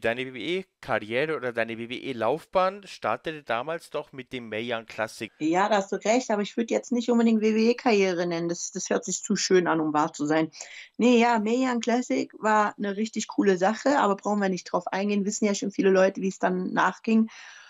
deine WWE-Karriere oder deine WWE-Laufbahn startete damals doch mit dem Mae Young Classic. Ja, da hast du recht, aber ich würde jetzt nicht unbedingt WWE-Karriere nennen. Das hört sich zu schön an, um wahr zu sein. Nee, ja, Mae Young Classic war eine richtig coole Sache, aber brauchen wir nicht drauf eingehen. Wissen ja schon viele Leute, wie es dann nachging.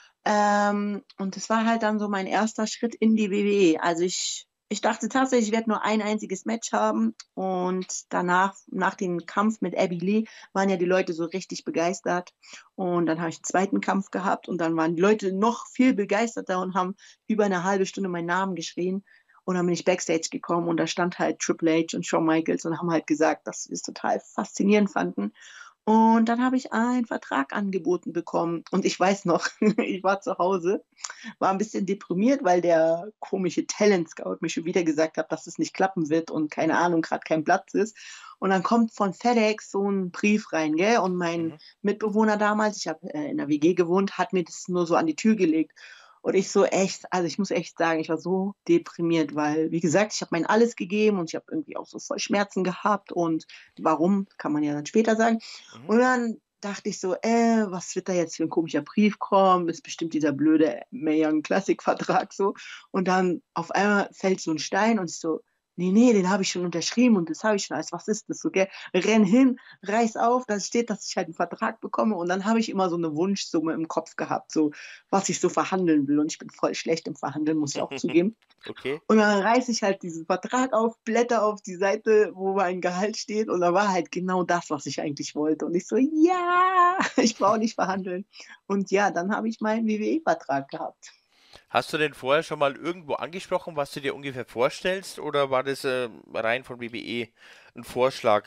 Und das war halt dann so mein erster Schritt in die WWE. Also ich dachte tatsächlich, ich werde nur ein einziges Match haben. Und danach, nach dem Kampf mit Abby Lee, waren ja die Leute so richtig begeistert. Und dann habe ich einen zweiten Kampf gehabt und dann waren die Leute noch viel begeisterter und haben über eine halbe Stunde meinen Namen geschrien. Und dann bin ich Backstage gekommen und da stand halt Triple H und Shawn Michaels und haben halt gesagt, dass sie es total faszinierend fanden. Und dann habe ich einen Vertrag angeboten bekommen. Und ich weiß noch, ich war zu Hause, war ein bisschen deprimiert, weil der komische Talent Scout mir schon wieder gesagt hat, dass es nicht klappen wird und keine Ahnung, gerade kein Platz ist. Und dann kommt von FedEx so ein Brief rein, gell? Und mein Mhm. Mitbewohner damals, ich habe in der WG gewohnt, hat mir das nur so an die Tür gelegt. Und ich so echt, also ich muss echt sagen, ich war so deprimiert, weil, wie gesagt, ich habe mein alles gegeben und ich habe irgendwie auch so voll Schmerzen gehabt. Und warum, kann man ja dann später sagen. Mhm. Und dann dachte ich so, was wird da jetzt für ein komischer Brief kommen? Ist bestimmt dieser blöde Mae Young Classic Vertrag so. Und dann auf einmal fällt so ein Stein und ich so, nee, nee, den habe ich schon unterschrieben und das habe ich schon alles. Was ist das so, gell? Renn hin, reiß auf, da steht, dass ich halt einen Vertrag bekomme und dann habe ich immer so eine Wunschsumme im Kopf gehabt, so was ich so verhandeln will. Und ich bin voll schlecht im Verhandeln, muss ich auch zugeben. Okay. Und dann reiße ich halt diesen Vertrag auf, blätter auf die Seite, wo mein Gehalt steht. Und da war halt genau das, was ich eigentlich wollte. Und ich so, ja, ich brauche nicht verhandeln. Und ja, dann habe ich meinen WWE-Vertrag gehabt. Hast du denn vorher schon mal irgendwo angesprochen, was du dir ungefähr vorstellst, oder war das rein von WWE ein Vorschlag,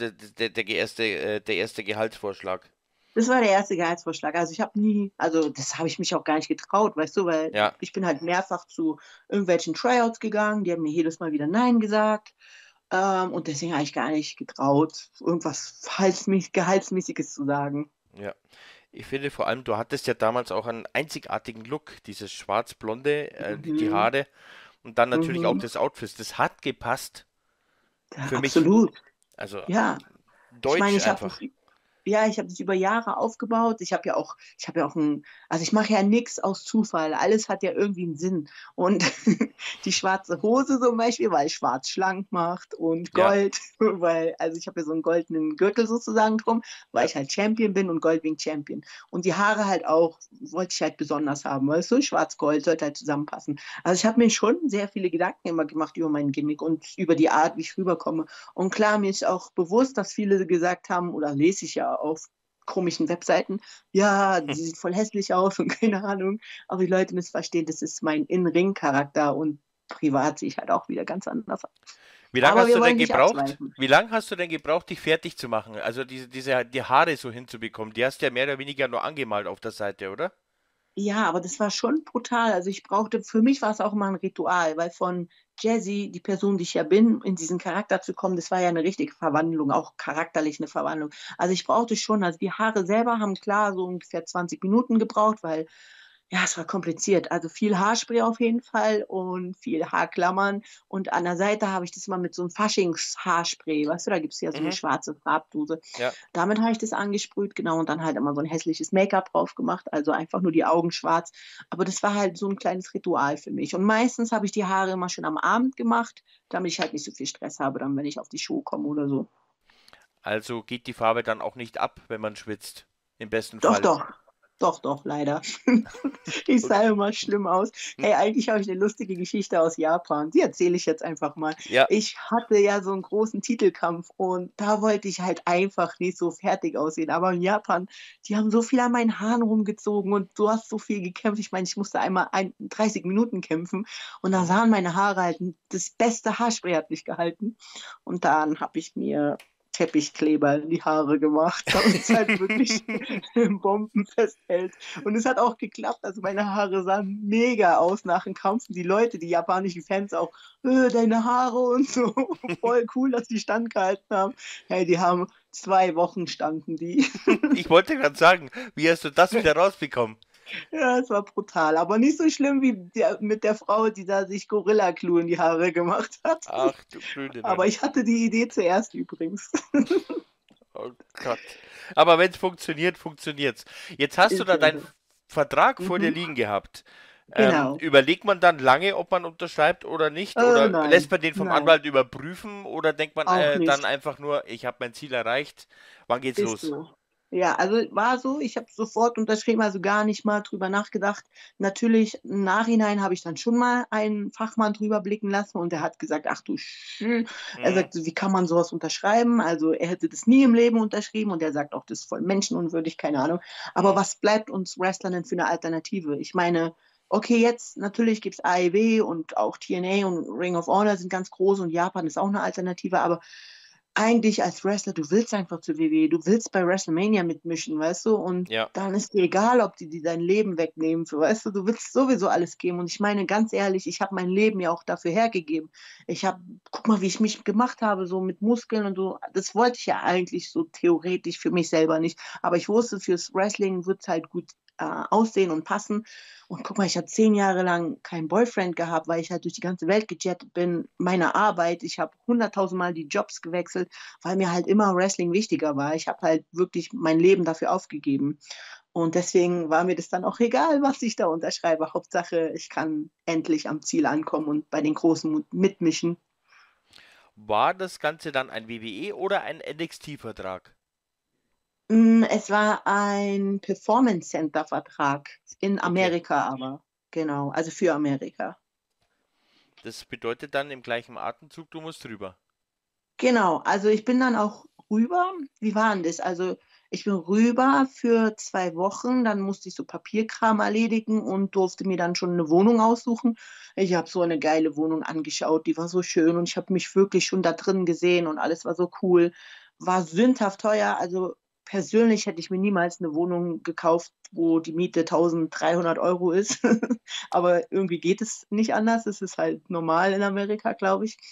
der erste Gehaltsvorschlag? Das war der erste Gehaltsvorschlag. Also ich habe nie, also das habe ich mich auch gar nicht getraut, weißt du, weil Ja. ich bin halt mehrfach zu irgendwelchen Tryouts gegangen. Die haben mir jedes Mal wieder Nein gesagt. Und deswegen habe ich gar nicht getraut, irgendwas Gehaltsmäßiges zu sagen. Ja. Ich finde vor allem, du hattest ja damals auch einen einzigartigen Look, dieses schwarz-blonde, die Mhm. Haare und dann natürlich auch Mhm. das Outfit. Das hat gepasst Ja, für mich. absolut. Also Ja, ich meine, deutsch einfach. ich habe das über Jahre aufgebaut. Ich habe ja auch also ich mache ja nichts aus Zufall. Alles hat ja irgendwie einen Sinn. Und die schwarze Hose zum Beispiel, weil schwarz schlank macht und Ja, Gold, also ich habe ja so einen goldenen Gürtel sozusagen drum, weil ja. ich halt Champion bin und Gold wegen Champion. Und die Haare halt auch, wollte ich halt besonders haben, weil so schwarz-gold sollte halt zusammenpassen. Also ich habe mir schon sehr viele Gedanken immer gemacht über meinen Gimmick und über die Art, wie ich rüberkomme. Und klar, mir ist auch bewusst, dass viele gesagt haben, oder lese ich ja auf komischen Webseiten, ja, sie sieht voll hässlich aus und keine Ahnung. Aber die Leute müssen verstehen, das ist mein In-Ring-Charakter und privat sehe ich halt auch wieder ganz anders aus. Wie lange Aber hast wir du denn wollen nicht gebraucht? abschweifen. Wie lange hast du denn gebraucht, dich fertig zu machen? Also die Haare so hinzubekommen. Die hast du ja mehr oder weniger nur angemalt auf der Seite, oder? Ja, aber das war schon brutal. Also für mich war es auch immer ein Ritual, weil von Jazzy, die Person, die ich ja bin, in diesen Charakter zu kommen, das war ja eine richtige Verwandlung, auch charakterlich eine Verwandlung. Also ich brauchte schon, also die Haare selber haben klar so ungefähr 20 Minuten gebraucht, weil ja, es war kompliziert. Also viel Haarspray auf jeden Fall und viel Haarklammern. Und an der Seite habe ich das mal mit so einem Faschings-Haarspray, weißt du, da gibt es ja so eine Mhm. schwarze Farbdose. Ja. Damit habe ich das angesprüht, genau, und dann halt immer so ein hässliches Make-up drauf gemacht, also einfach nur die Augen schwarz. Aber das war halt so ein kleines Ritual für mich. Und meistens habe ich die Haare immer schon am Abend gemacht, damit ich halt nicht so viel Stress habe, dann wenn ich auf die Show komme oder so. Also geht die Farbe dann auch nicht ab, wenn man schwitzt. Im besten Doch, Fall. doch. Doch, doch, leider. Ich sah Okay. immer schlimm aus. Hm. Hey, eigentlich habe ich eine lustige Geschichte aus Japan. Die erzähle ich jetzt einfach mal. Ja. Ich hatte ja so einen großen Titelkampf und da wollte ich halt einfach nicht so fertig aussehen. Aber in Japan, die haben so viel an meinen Haaren rumgezogen und du hast so viel gekämpft. Ich meine, ich musste einmal 30 Minuten kämpfen und da Mhm. sahen meine Haare halt, das beste Haarspray hat mich gehalten. Und dann habe ich mir Teppichkleber in die Haare gemacht, damit es halt wirklich bombenfest hält. Und es hat auch geklappt. Also meine Haare sahen mega aus nach dem Kampf. Die Leute, die japanischen Fans auch, deine Haare und so. Voll cool, dass die standgehalten haben. Hey, die haben 2 Wochen standen die. Ich wollte gerade sagen, wie hast du das wieder rausbekommen? Ja, es war brutal. Aber nicht so schlimm wie mit der Frau, die da sich Gorilla-Clou in die Haare gemacht hat. Ach du grüne Aber Neune. ich hatte die Idee zuerst übrigens. Oh Gott. Aber wenn es funktioniert, funktioniert's. Jetzt hast du Ist da ja deinen so. Vertrag vor dir Mhm. liegen gehabt. Genau. Überlegt man dann lange, ob man unterschreibt oder nicht? Oder lässt Nein, man den vom nein, Anwalt überprüfen? Oder denkt man auch dann nicht. einfach nur, ich habe mein Ziel erreicht, wann geht's Ist los? so. Ja, also war so, ich habe sofort unterschrieben, also gar nicht mal drüber nachgedacht. Natürlich, im Nachhinein habe ich dann schon mal einen Fachmann drüber blicken lassen und der hat gesagt, ach du er Mhm. sagt, wie kann man sowas unterschreiben? Also er hätte das nie im Leben unterschrieben und er sagt auch, das ist voll menschenunwürdig, keine Ahnung. Aber Mhm. was bleibt uns Wrestlern denn für eine Alternative? Ich meine, okay, jetzt natürlich gibt es AEW und auch TNA und Ring of Honor sind ganz groß und Japan ist auch eine Alternative, aber eigentlich als Wrestler, du willst einfach zur WWE, du willst bei WrestleMania mitmischen, weißt du? Und Ja. dann ist dir egal, ob die dir dein Leben wegnehmen, für, weißt du? Du willst sowieso alles geben. Und ich meine, ganz ehrlich, ich habe mein Leben ja auch dafür hergegeben. Guck mal, wie ich mich gemacht habe, so mit Muskeln und so. Das wollte ich ja eigentlich so theoretisch für mich selber nicht. Aber ich wusste, fürs Wrestling wird es halt gut aussehen und passen. Und guck mal, ich habe 10 Jahre lang keinen Boyfriend gehabt, weil ich halt durch die ganze Welt gejettet bin. Meine Arbeit, ich habe 100.000 Mal die Jobs gewechselt, weil mir halt immer Wrestling wichtiger war. Ich habe halt wirklich mein Leben dafür aufgegeben. Und deswegen war mir das dann auch egal, was ich da unterschreibe. Hauptsache, ich kann endlich am Ziel ankommen und bei den Großen mitmischen. War das Ganze dann ein WWE oder ein NXT-Vertrag? Es war ein Performance Center Vertrag in Okay. Amerika aber. Genau, also für Amerika. Das bedeutet dann im gleichen Atemzug, du musst rüber. Genau, also ich bin dann auch rüber. Wie war denn das? Also ich bin rüber für 2 Wochen, dann musste ich so Papierkram erledigen und durfte mir dann schon eine Wohnung aussuchen. Ich habe so eine geile Wohnung angeschaut, die war so schön und ich habe mich wirklich schon da drin gesehen und alles war so cool. War sündhaft teuer, also persönlich hätte ich mir niemals eine Wohnung gekauft, wo die Miete 1.300 € ist. Aber irgendwie geht es nicht anders. Es ist halt normal in Amerika, glaube ich.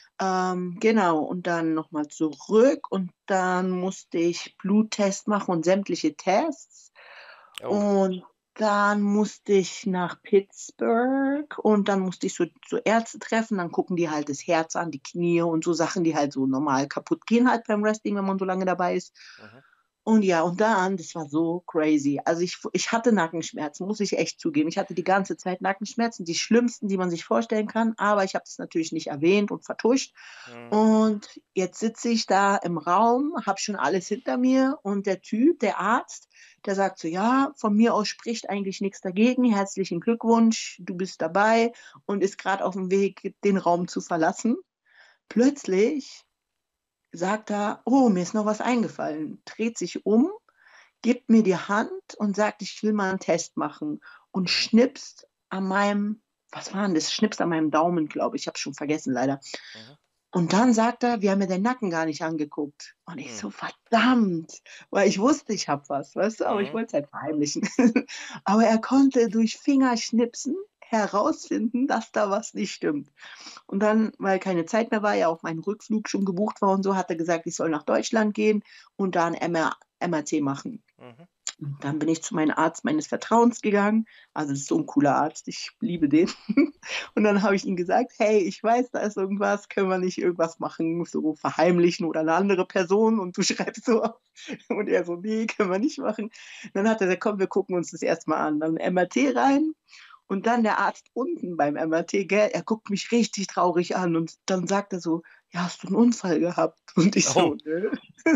Genau, und dann nochmal zurück und dann musste ich Bluttest machen und sämtliche Tests. Oh. Und dann musste ich nach Pittsburgh und dann musste ich so Ärzte treffen. Dann gucken die halt das Herz an, die Knie und so Sachen, die halt so normal kaputt gehen halt beim Wrestling, wenn man so lange dabei ist. Mhm. Und ja, und dann, das war so crazy. Also ich hatte Nackenschmerzen, muss ich echt zugeben. Ich hatte die ganze Zeit Nackenschmerzen, die schlimmsten, die man sich vorstellen kann. Aber ich habe es natürlich nicht erwähnt und vertuscht. Mhm. Und jetzt sitze ich da im Raum, habe schon alles hinter mir und der Typ, der Arzt, der sagt so, ja, von mir aus spricht eigentlich nichts dagegen. Herzlichen Glückwunsch, du bist dabei und ist gerade auf dem Weg, den Raum zu verlassen. Plötzlich sagt er, oh, mir ist noch was eingefallen, dreht sich um, gibt mir die Hand und sagt, ich will mal einen Test machen und Mhm. schnipst an meinem, was war denn das? Schnipst an meinem Daumen, glaube ich, ich habe schon vergessen leider. Mhm. Und dann sagt er, wir haben mir den Nacken gar nicht angeguckt. Und ich Mhm. so, verdammt, weil ich wusste, ich habe was, weißt du, aber ich Mhm. wollte es halt verheimlichen. Aber er konnte durch Fingerschnipsen herausfinden, dass da was nicht stimmt. Und dann, weil keine Zeit mehr war, ja auch mein Rückflug schon gebucht war und so, hat er gesagt, ich soll nach Deutschland gehen und da ein MRT machen. Mhm. Und dann bin ich zu meinem Arzt meines Vertrauens gegangen. Also das ist so ein cooler Arzt, ich liebe den. Und dann habe ich ihm gesagt, hey, ich weiß, da ist irgendwas, können wir nicht irgendwas machen, so verheimlichen oder eine andere Person und du schreibst so auf. Und er so, nee, können wir nicht machen. Dann hat er gesagt, komm, wir gucken uns das erstmal an. Dann MRT rein und dann der Arzt unten beim MRT, gell, er guckt mich richtig traurig an und dann sagt er so, ja, hast du einen Unfall gehabt? Und ich Oh. so, nö.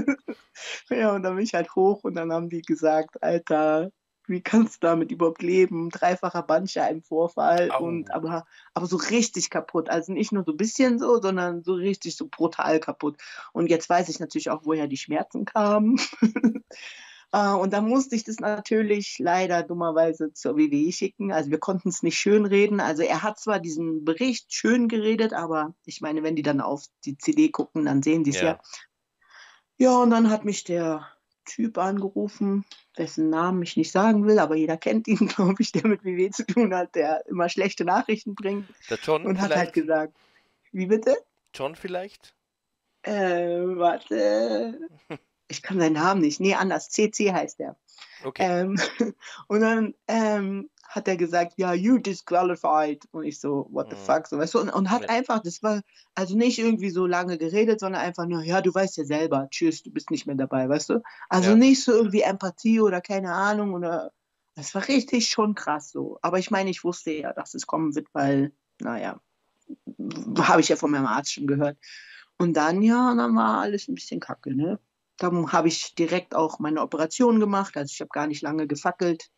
Ja, und dann bin ich halt hoch und dann haben die gesagt, Alter, wie kannst du damit überhaupt leben? Dreifacher Bandscheibenvorfall und Au. aber so richtig kaputt. Also nicht nur so ein bisschen so, sondern so richtig so brutal kaputt. Und jetzt weiß ich natürlich auch, woher die Schmerzen kamen. Und dann musste ich das natürlich leider dummerweise zur WWE schicken. Also wir konnten es nicht schönreden. Also er hat zwar diesen Bericht schön geredet, aber ich meine, wenn die dann auf die CD gucken, dann sehen die es ja. Ja. Ja, und dann hat mich der Typ angerufen, dessen Namen ich nicht sagen will, aber jeder kennt ihn, glaube ich, der mit WW zu tun hat, der immer schlechte Nachrichten bringt Der John und hat halt vielleicht? gesagt, wie bitte? John vielleicht? Warte, ich kann seinen Namen nicht. Nee, anders. CC heißt er. Okay. Ähm, und dann hat er gesagt, ja, you disqualified. Und ich so, what the Mhm. fuck, so, weißt du, und hat Ja. einfach, das war also nicht irgendwie so lange geredet, sondern einfach nur, ja, du weißt ja selber, tschüss, du bist nicht mehr dabei, weißt du? Also Ja. nicht so irgendwie Empathie oder keine Ahnung oder, das war richtig schon krass so. Aber ich meine, ich wusste ja, dass es kommen wird, weil, naja, habe ich ja von meinem Arzt schon gehört. Und dann, ja, dann war alles ein bisschen kacke, ne? Dann habe ich direkt auch meine Operation gemacht, also ich habe gar nicht lange gefackelt.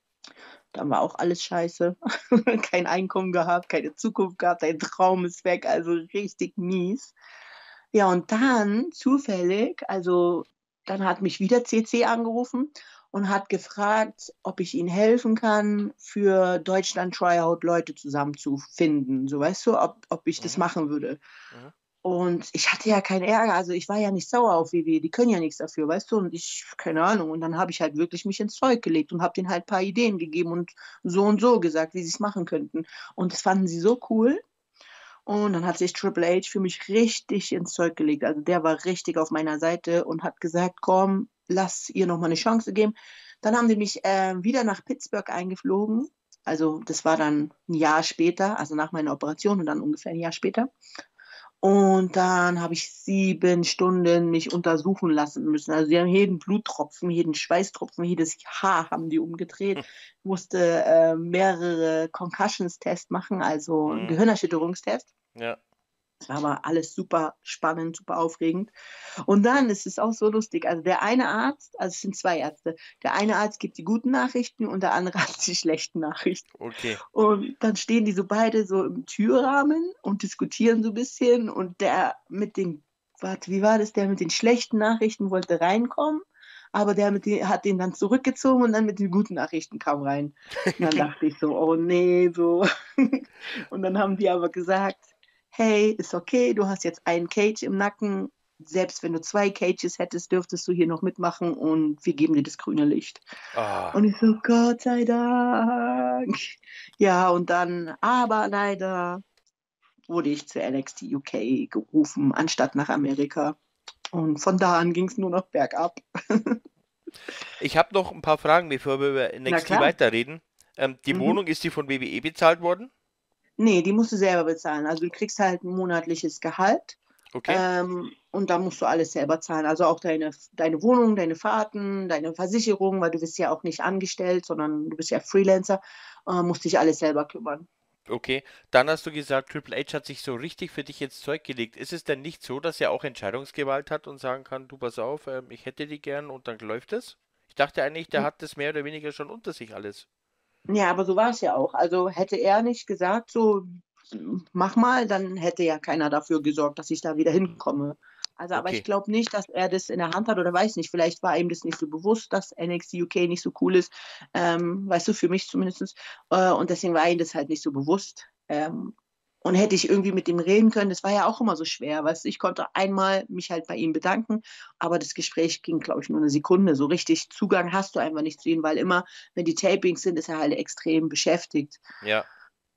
Dann war auch alles scheiße. Kein Einkommen gehabt, keine Zukunft gehabt, dein Traum ist weg, also richtig mies. Ja, und dann zufällig, also dann hat mich wieder CC angerufen und hat gefragt, ob ich ihnen helfen kann, für Deutschland Tryout Leute zusammenzufinden. So weißt du, ob ich das Mhm. machen würde. Mhm. Und ich hatte ja keinen Ärger, also ich war ja nicht sauer auf WWE, die können ja nichts dafür, weißt du, und ich, keine Ahnung, und dann habe ich halt wirklich mich ins Zeug gelegt und habe denen halt ein paar Ideen gegeben und so gesagt, wie sie es machen könnten. Und das fanden sie so cool. Und dann hat sich Triple H für mich richtig ins Zeug gelegt. Also der war richtig auf meiner Seite und hat gesagt, komm, lass ihr noch mal eine Chance geben. Dann haben die mich wieder nach Pittsburgh eingeflogen. Also das war dann ein Jahr später, also nach meiner Operation und dann ungefähr ein Jahr später. Und dann habe ich 7 Stunden mich untersuchen lassen müssen. Also sie haben jeden Bluttropfen, jeden Schweißtropfen, jedes Haar haben die umgedreht. Musste mehrere Concussions-Tests machen, also einen Mhm. Gehirnerschütterungstest. Ja. Das war aber alles super spannend, super aufregend. Und dann ist es auch so lustig. Also der eine Arzt, also es sind zwei Ärzte, der eine Arzt gibt die guten Nachrichten und der andere hat die schlechten Nachrichten. Okay. Und dann stehen die so beide so im Türrahmen und diskutieren so ein bisschen. Und der mit den, warte, wie war das? Der mit den schlechten Nachrichten wollte reinkommen, aber der mit den, hat den dann zurückgezogen und dann mit den guten Nachrichten kam rein. Und dann dachte ich so, oh nee, so. Und dann haben die aber gesagt, hey, ist okay, du hast jetzt einen Cage im Nacken. Selbst wenn du 2 Cages hättest, dürftest du hier noch mitmachen und wir geben dir das grüne Licht. Und Ah. ich so, Gott sei Dank. Ja, und dann, aber leider wurde ich zu NXT UK gerufen, anstatt nach Amerika. Und von da an ging es nur noch bergab. Ich habe noch ein paar Fragen, bevor wir über Na NXT klar. weiterreden. Die Mhm. Wohnung, ist die von WWE bezahlt worden? Nee, die musst du selber bezahlen. Also du kriegst halt ein monatliches Gehalt Okay. und da musst du alles selber zahlen. Also auch deine Wohnung, deine Fahrten, deine Versicherung, weil du bist ja auch nicht angestellt, sondern du bist ja Freelancer, musst dich alles selber kümmern. Okay. Dann hast du gesagt, Triple H hat sich so richtig für dich ins Zeug gelegt. Ist es denn nicht so, dass er auch Entscheidungsgewalt hat und sagen kann, du pass auf, ich hätte die gern und dann läuft es? Ich dachte eigentlich, der hat das mehr oder weniger schon unter sich alles. Ja, aber so war es ja auch. Also hätte er nicht gesagt, so mach mal, dann hätte ja keiner dafür gesorgt, dass ich da wieder hinkomme. Also, aber ich Okay. glaube nicht, dass er das in der Hand hat oder weiß nicht. Vielleicht war ihm das nicht so bewusst, dass NXT UK nicht so cool ist. Weißt du, für mich zumindest. Und deswegen war ihm das halt nicht so bewusst. Und hätte ich irgendwie mit ihm reden können, das war ja auch immer so schwer. Weißt du, ich konnte einmal mich halt bei ihm bedanken, aber das Gespräch ging, glaube ich, nur eine Sekunde. So richtig Zugang hast du einfach nicht zu ihm, weil immer, wenn die Tapings sind, ist er halt extrem beschäftigt. Ja.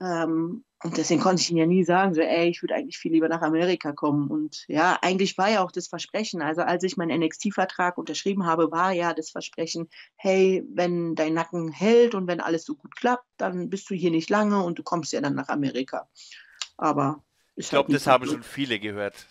Und deswegen konnte ich ihm ja nie sagen, so, ey, ich würde eigentlich viel lieber nach Amerika kommen. Und ja, eigentlich war ja auch das Versprechen. Also als ich meinen NXT-Vertrag unterschrieben habe, war ja das Versprechen, hey, wenn dein Nacken hält und wenn alles so gut klappt, dann bist du hier nicht lange und du kommst ja dann nach Amerika. Aber Ich ist halt glaube, nie das haben passiert. schon viele gehört.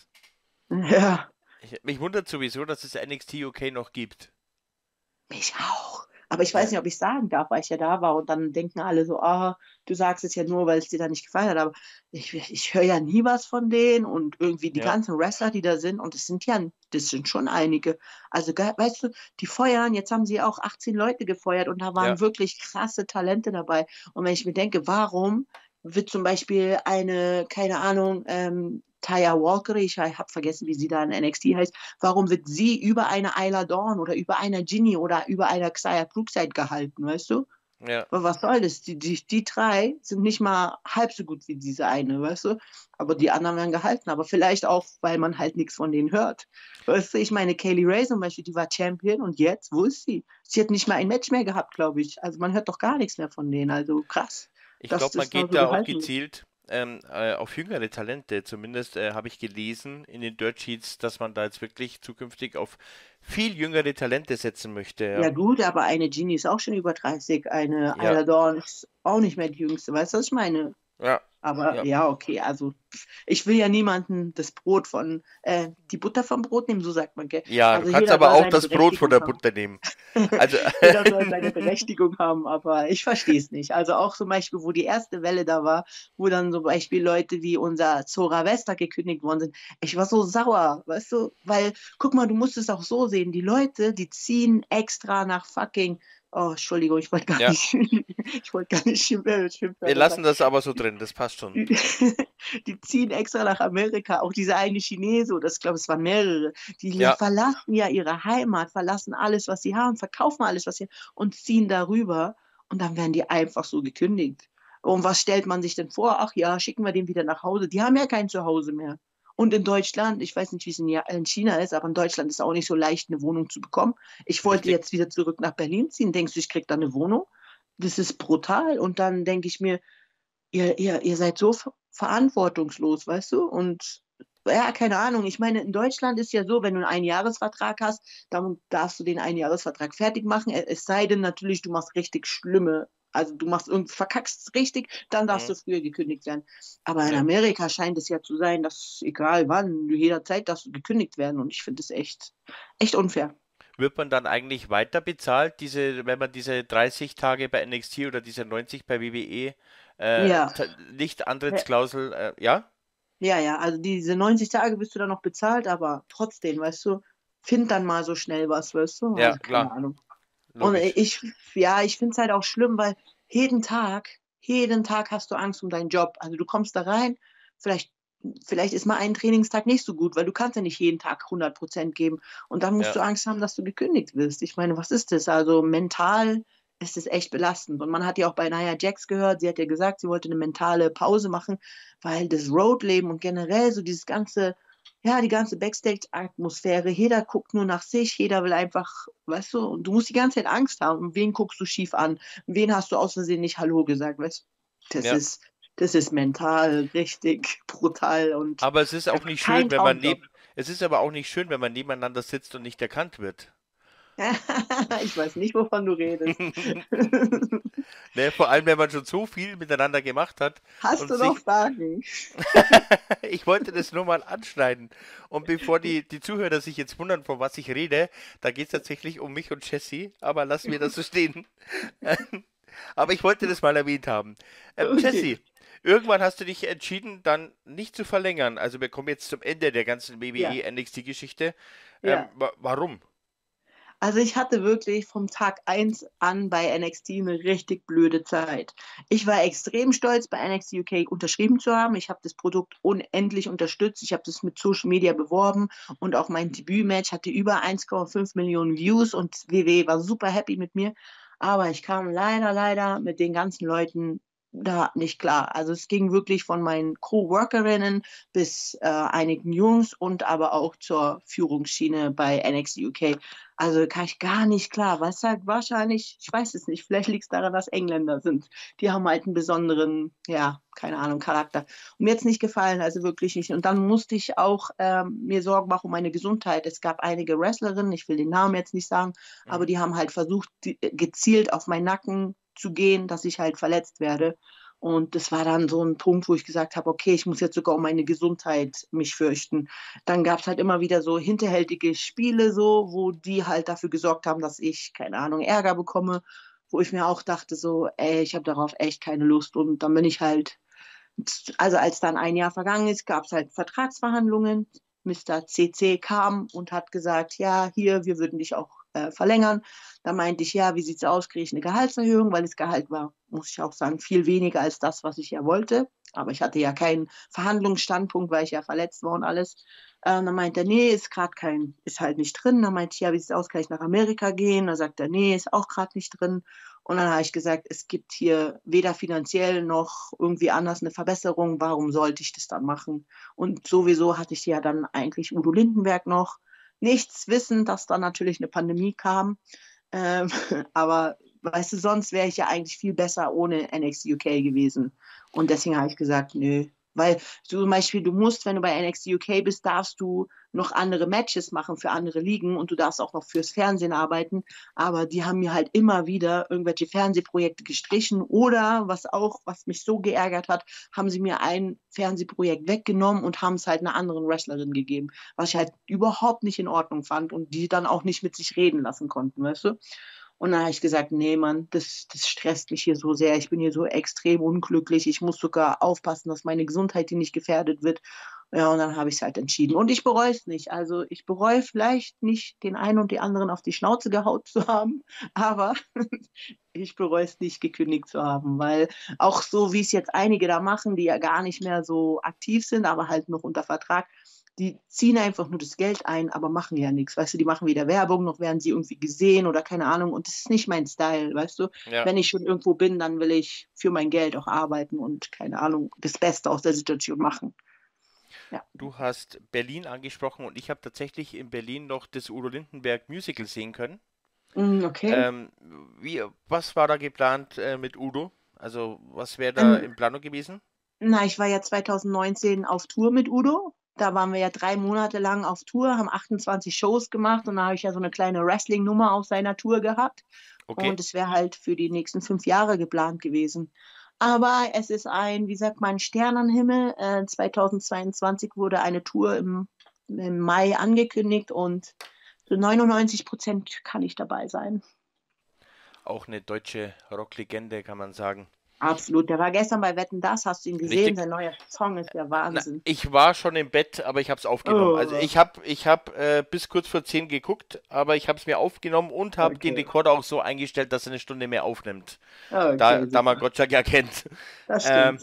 Ja, Mich wundert sowieso, dass es NXT UK noch gibt. mich auch. Aber ich weiß Ja. nicht, ob ich sagen darf, weil ich ja da war. Und dann denken alle so, ah, du sagst es ja nur, weil es dir da nicht gefallen hat. Aber ich höre ja nie was von denen und irgendwie die Ja. ganzen Wrestler, die da sind. Und das sind schon einige. Also, weißt du, die feuern, jetzt haben sie auch 18 Leute gefeuert und da Ja. waren wirklich krasse Talente dabei. Und wenn ich mir denke, warum wird zum Beispiel eine, keine Ahnung, Taya Walker, ich habe vergessen, wie sie da in NXT heißt, warum wird sie über eine Isla Dawn oder über eine Ginny oder über eine Xia Brookside gehalten, weißt du? Ja. Aber was soll das? Die drei sind nicht mal halb so gut wie diese eine, weißt du? Aber die anderen werden gehalten. Aber vielleicht auch, weil man halt nichts von denen hört. Weißt du, ich meine, Kaylee Ray zum Beispiel, die war Champion und jetzt, wo ist sie? Sie hat nicht mal ein Match mehr gehabt, glaube ich. Also man hört doch gar nichts mehr von denen. Also krass, Ich dass glaube, man das da geht so da auch gehalten wird. gezielt auf jüngere Talente. Zumindest habe ich gelesen in den Dirt Sheets, dass man da jetzt wirklich zukünftig auf viel jüngere Talente setzen möchte. Ja. Ja gut, aber eine Ginny ist auch schon über 30, eine Ja. Isla Dawn ist auch nicht mehr die Jüngste, weißt du, was ich meine? Ja, Aber ja. ja, okay, also ich will ja niemanden das Brot von, die Butter vom Brot nehmen, so sagt man, gell? Ja, du Also kannst jeder aber soll auch seine das Brot von Berechtigung der haben. Butter nehmen. Also, Jeder soll seine Berechtigung haben, aber ich verstehe es nicht. Also auch zum Beispiel, wo die erste Welle da war, wo dann zum Beispiel Leute wie unser Zora Wester gekündigt worden sind. Ich war so sauer, weißt du, weil, guck mal, du musst es auch so sehen, die Leute, die ziehen extra nach fucking, oh, Entschuldigung, ich wollte gar ja, nicht, ich wollte gar nicht wir Schimpfwörter lassen sagen. das aber so drin, das passt schon. Die, die ziehen extra nach Amerika, auch dieser eine Chinese, oder ich glaube, es waren mehrere, die Ja, verlassen ja ihre Heimat, verlassen alles, was sie haben, verkaufen alles, was sie haben und ziehen darüber und dann werden die einfach so gekündigt. Und was stellt man sich denn vor? Ach ja, schicken wir den wieder nach Hause. Die haben ja kein Zuhause mehr. Und in Deutschland, ich weiß nicht, wie es in China ist, aber in Deutschland ist es auch nicht so leicht, eine Wohnung zu bekommen. Ich wollte richtig. jetzt wieder zurück nach Berlin ziehen. Denkst du, ich kriege da eine Wohnung? Das ist brutal. Und dann denke ich mir, ihr seid so verantwortungslos, weißt du? Und ja, keine Ahnung. Ich meine, in Deutschland ist ja so, wenn du einen Einjahresvertrag hast, dann darfst du den Einjahresvertrag fertig machen. Es sei denn natürlich, du machst richtig schlimme, also du machst irgendwie, verkackst es richtig, dann darfst Mhm. du früher gekündigt werden. Aber in Ja. Amerika scheint es ja zu sein, dass egal wann, jederzeit darfst du gekündigt werden. Und ich finde es echt unfair. Wird man dann eigentlich weiter bezahlt, wenn man diese 30 Tage bei NXT oder diese 90 bei WWE Ja. Nicht-Antrittsklausel, ja? Ja, ja, also diese 90 Tage bist du dann noch bezahlt, aber trotzdem, weißt du, find dann mal so schnell was, weißt du? Ja, Also keine klar, Ahnung. Und logisch. ja, ich finde es halt auch schlimm, weil jeden Tag hast du Angst um deinen Job. Also du kommst da rein, vielleicht, vielleicht ist mal ein Trainingstag nicht so gut, weil du kannst ja nicht jeden Tag 100% geben. Und dann musst Ja, du Angst haben, dass du gekündigt wirst. Ich meine, was ist das? Also mental ist es echt belastend. Und man hat ja auch bei Nia Jax gehört, sie hat ja gesagt, sie wollte eine mentale Pause machen, weil das Roadleben und generell so dieses ganze, ja, die ganze Backstage-Atmosphäre, jeder guckt nur nach sich, jeder will einfach, weißt du, und du musst die ganze Zeit Angst haben. Wen guckst du schief an? Wen hast du aus Versehen nicht Hallo gesagt, weißt du? ja. Das ist mental richtig brutal und Aber es ist das auch ist nicht kein schön, wenn man Traumjob. es ist aber auch nicht schön, wenn man nebeneinander sitzt und nicht erkannt wird. Ich weiß nicht, wovon du redest. Ne, vor allem, wenn man schon so viel miteinander gemacht hat Hast und du noch sich. Fragen? Ich wollte das nur mal anschneiden. Und bevor die Zuhörer sich jetzt wundern, von was ich rede, da geht es tatsächlich um mich und Jessie, aber lassen wir das so stehen. Aber ich wollte das mal erwähnt haben. Okay. Jessie, irgendwann hast du dich entschieden, dann nicht zu verlängern. Also wir kommen jetzt zum Ende der ganzen Ja, WWE NXT-Geschichte. ja. Warum? Also ich hatte wirklich vom Tag eins an bei NXT eine richtig blöde Zeit. Ich war extrem stolz, bei NXT UK unterschrieben zu haben. Ich habe das Produkt unendlich unterstützt. Ich habe das mit Social Media beworben und auch mein Debütmatch hatte über 1,5 Millionen Views und WWE war super happy mit mir. Aber ich kam leider mit den ganzen Leuten da nicht klar. Also es ging wirklich von meinen Coworkerinnen bis einigen Jungs und aber auch zur Führungsschiene bei NXT UK. Also kann ich gar nicht klar. Was halt wahrscheinlich, ich weiß es nicht, vielleicht liegt es daran, dass Engländer sind. Die haben halt einen besonderen, ja, keine Ahnung, Charakter. Und mir jetzt nicht gefallen, also wirklich nicht. Und dann musste ich auch mir Sorgen machen um meine Gesundheit. Es gab einige Wrestlerinnen, ich will den Namen jetzt nicht sagen, aber Mhm. die haben halt versucht, gezielt auf meinen Nacken zu gehen, dass ich halt verletzt werde. Und das war dann so ein Punkt, wo ich gesagt habe, okay, ich muss jetzt sogar um meine Gesundheit mich fürchten. Dann gab es halt immer wieder so hinterhältige Spiele, so, wo die halt dafür gesorgt haben, dass ich, keine Ahnung, Ärger bekomme, wo ich mir auch dachte, so, ey, ich habe darauf echt keine Lust. Und dann bin ich halt, also als dann ein Jahr vergangen ist, gab es halt Vertragsverhandlungen. Mr. CC kam und hat gesagt, ja, hier, wir würden dich auch verlängern. Da meinte ich, ja, wie sieht's aus? Kriege ich eine Gehaltserhöhung? Weil das Gehalt war, muss ich auch sagen, viel weniger als das, was ich ja wollte. Aber ich hatte ja keinen Verhandlungsstandpunkt, weil ich ja verletzt war und alles. Dann meinte er, nee, ist halt nicht drin. Dann meinte ich, ja, wie sieht's aus? Kann ich nach Amerika gehen? Dann sagt er, nee, ist auch gerade nicht drin. Und dann habe ich gesagt, es gibt hier weder finanziell noch irgendwie anders eine Verbesserung. Warum sollte ich das dann machen? Und sowieso hatte ich ja dann eigentlich Udo Lindenberg noch. Nichts wissend, dass dann natürlich eine Pandemie kam. Ähm, aber weißt du, sonst wäre ich ja eigentlich viel besser ohne NXT UK gewesen. Und deswegen habe ich gesagt, nö. Weil zum Beispiel, du musst, wenn du bei NXT UK bist, darfst du noch andere Matches machen für andere Ligen und du darfst auch noch fürs Fernsehen arbeiten. Aber die haben mir halt immer wieder irgendwelche Fernsehprojekte gestrichen oder was mich so geärgert hat, haben sie mir ein Fernsehprojekt weggenommen und haben es halt einer anderen Wrestlerin gegeben, was ich halt überhaupt nicht in Ordnung fand und die dann auch nicht mit sich reden lassen konnten, weißt du? Und dann habe ich gesagt, nee, Mann, das stresst mich hier so sehr. Ich bin hier so extrem unglücklich. Ich muss sogar aufpassen, dass meine Gesundheit hier nicht gefährdet wird. Ja, und dann habe ich es halt entschieden. Und ich bereue es nicht. Also ich bereue vielleicht nicht, den einen und die anderen auf die Schnauze gehaut zu haben, aber ich bereue es nicht, gekündigt zu haben, weil auch so, wie es jetzt einige da machen, die ja gar nicht mehr so aktiv sind, aber halt noch unter Vertrag, die ziehen einfach nur das Geld ein, aber machen ja nichts. Weißt du, die machen weder Werbung, noch werden sie irgendwie gesehen oder keine Ahnung. Und das ist nicht mein Style, weißt du. Ja. Wenn ich schon irgendwo bin, dann will ich für mein Geld auch arbeiten und keine Ahnung, das Beste aus der Situation machen. Ja. Du hast Berlin angesprochen und ich habe tatsächlich in Berlin noch das Udo Lindenberg Musical sehen können. Okay. Ähm, was war da geplant mit Udo? Also, was wäre da Ähm, in Planung gewesen? Na, ich war ja 2019 auf Tour mit Udo. Da waren wir ja 3 Monate lang auf Tour, haben 28 Shows gemacht und da habe ich ja so eine kleine Wrestling-Nummer auf seiner Tour gehabt. Okay. Und es wäre halt für die nächsten 5 Jahre geplant gewesen. Aber es ist wie sagt man, Stern am Himmel. 2022 wurde eine Tour im Mai angekündigt und zu 99% kann ich dabei sein. Auch eine deutsche Rocklegende, kann man sagen. Absolut. Der war gestern bei Wetten, das. Hast du ihn gesehen? Richtig? Sein neuer Song ist der Na, Wahnsinn. ich war schon im Bett, aber ich habe es aufgenommen. Also Oh, ich hab bis kurz vor 10 geguckt, aber ich habe es mir aufgenommen und habe den okay. Rekorder auch so eingestellt, dass er eine Stunde mehr aufnimmt. Da, Okay, da man super. Gottschalk ja kennt. Das Ähm, stimmt.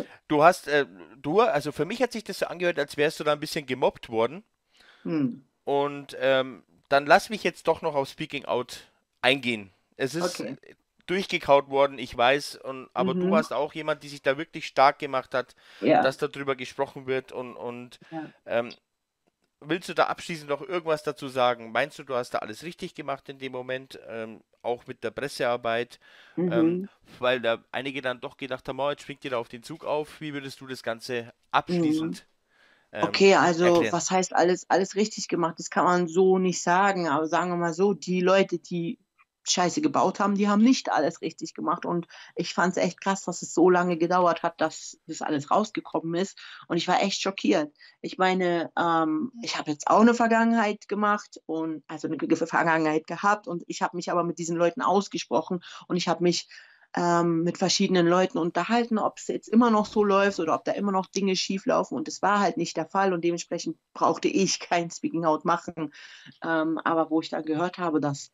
also für mich hat sich das so angehört, als wärst du da ein bisschen gemobbt worden. Hm. Und dann lass mich jetzt doch noch auf Speaking Out eingehen. Es ist Okay. durchgekaut worden, ich weiß, aber du Mhm. warst auch jemand, die sich da wirklich stark gemacht hat, Ja. dass darüber gesprochen wird und Ja. ähm, willst du da abschließend noch irgendwas dazu sagen? Meinst du, du hast da alles richtig gemacht in dem Moment, auch mit der Pressearbeit, ähm, Mhm. weil da einige dann doch gedacht haben, oh, jetzt springt ihr da auf den Zug auf. Wie würdest du das Ganze Mhm. abschließend Okay, also erklären? was heißt alles richtig gemacht? Das kann man so nicht sagen, aber sagen wir mal so, die Leute, die Scheiße gebaut haben, die haben nicht alles richtig gemacht. Und ich fand es echt krass, dass es so lange gedauert hat, dass das alles rausgekommen ist. Und ich war echt schockiert. Ich meine, ich habe jetzt auch eine Vergangenheit gemacht und also eine Vergangenheit gehabt und ich habe mich aber mit diesen Leuten ausgesprochen und ich habe mich mit verschiedenen Leuten unterhalten, ob es jetzt immer noch so läuft oder ob da immer noch Dinge schief laufen. Und das war halt nicht der Fall und dementsprechend brauchte ich kein Speaking Out machen. Aber wo ich dann gehört habe, dass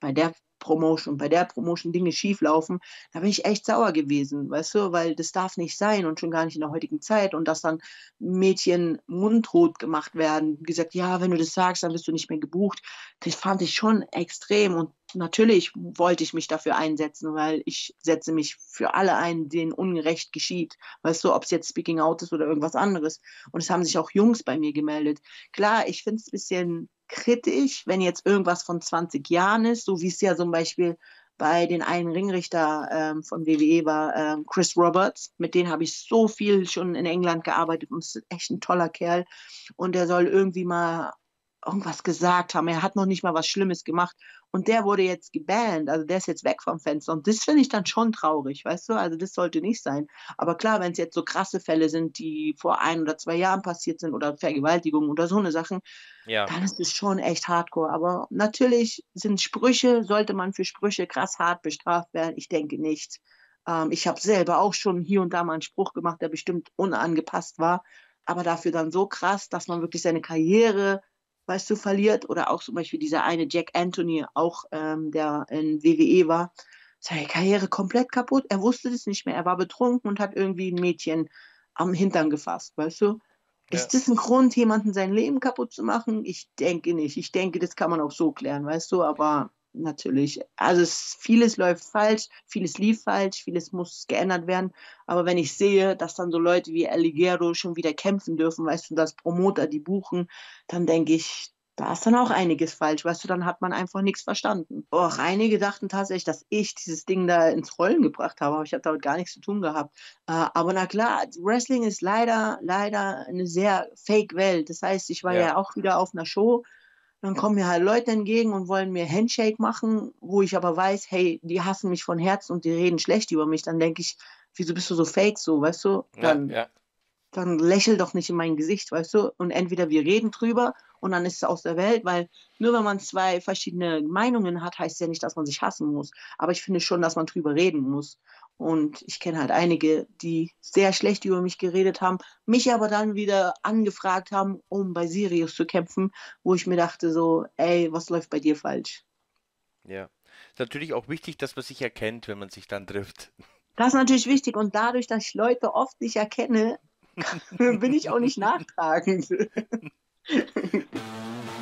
bei der Promotion Dinge schief laufen, da bin ich echt sauer gewesen, weißt du, weil das darf nicht sein und schon gar nicht in der heutigen Zeit und dass dann Mädchen mundtot gemacht werden, gesagt, ja, wenn du das sagst, dann wirst du nicht mehr gebucht. Das fand ich schon extrem und natürlich wollte ich mich dafür einsetzen, weil ich setze mich für alle ein, denen Unrecht geschieht. Weißt du, ob es jetzt Speaking Out ist oder irgendwas anderes. Und es haben sich auch Jungs bei mir gemeldet. Klar, ich finde es ein bisschen kritisch, wenn jetzt irgendwas von 20 Jahren ist, so wie es ja zum Beispiel bei den einen Ringrichter von WWE war, Chris Roberts. Mit dem habe ich so viel schon in England gearbeitet und ist echt ein toller Kerl. Und der soll irgendwie mal irgendwas gesagt haben. Er hat noch nicht mal was Schlimmes gemacht. Und der wurde jetzt gebannt. Also der ist jetzt weg vom Fenster. Und das finde ich dann schon traurig, weißt du? Also das sollte nicht sein. Aber klar, wenn es jetzt so krasse Fälle sind, die vor 1 oder 2 Jahren passiert sind oder Vergewaltigung oder so eine Sachen, Ja. dann ist es schon echt hardcore. Aber natürlich sollte man für Sprüche krass hart bestraft werden? Ich denke nicht. Ich habe selber auch schon hier und da mal einen Spruch gemacht, der bestimmt unangepasst war. Aber dafür dann so krass, dass man wirklich seine Karriere, weißt du, verliert. Oder auch zum Beispiel dieser eine Jack Anthony, auch der in WWE war, seine Karriere komplett kaputt. Er wusste das nicht mehr. Er war betrunken und hat irgendwie ein Mädchen am Hintern gefasst, weißt du? Ja. Ist das ein Grund, jemanden sein Leben kaputt zu machen? Ich denke nicht. Ich denke, das kann man auch so klären, weißt du? Aber natürlich, also vieles läuft falsch, vieles lief falsch, vieles muss geändert werden. Aber wenn ich sehe, dass dann so Leute wie El Ligero schon wieder kämpfen dürfen, weißt du, dass Promoter die buchen, dann denke ich, Da ist dann auch einiges falsch, weißt du, dann hat man einfach nichts verstanden. Och, einige dachten tatsächlich, dass ich dieses Ding da ins Rollen gebracht habe, aber ich habe damit gar nichts zu tun gehabt. Aber na klar, Wrestling ist leider eine sehr Fake-Welt. Das heißt, ich war Ja, ja auch wieder auf einer Show, dann kommen mir halt Leute entgegen und wollen mir Handshake machen, wo ich aber weiß, hey, die hassen mich von Herzen und die reden schlecht über mich. Dann denke ich, wieso bist du so fake so, weißt du? ja, ja. Dann lächel doch nicht in mein Gesicht, weißt du? Und entweder wir reden drüber und dann ist es aus der Welt, weil nur wenn man zwei verschiedene Meinungen hat, heißt ja nicht, dass man sich hassen muss. Aber ich finde schon, dass man drüber reden muss. Und ich kenne halt einige, die sehr schlecht über mich geredet haben, mich aber dann wieder angefragt haben, um bei Sirius zu kämpfen, wo ich mir dachte so, ey, was läuft bei dir falsch? Ja. Ist natürlich auch wichtig, dass man sich erkennt, wenn man sich dann trifft. Das ist natürlich wichtig und dadurch, dass ich Leute oft nicht erkenne, bin ich auch nicht nachtragend.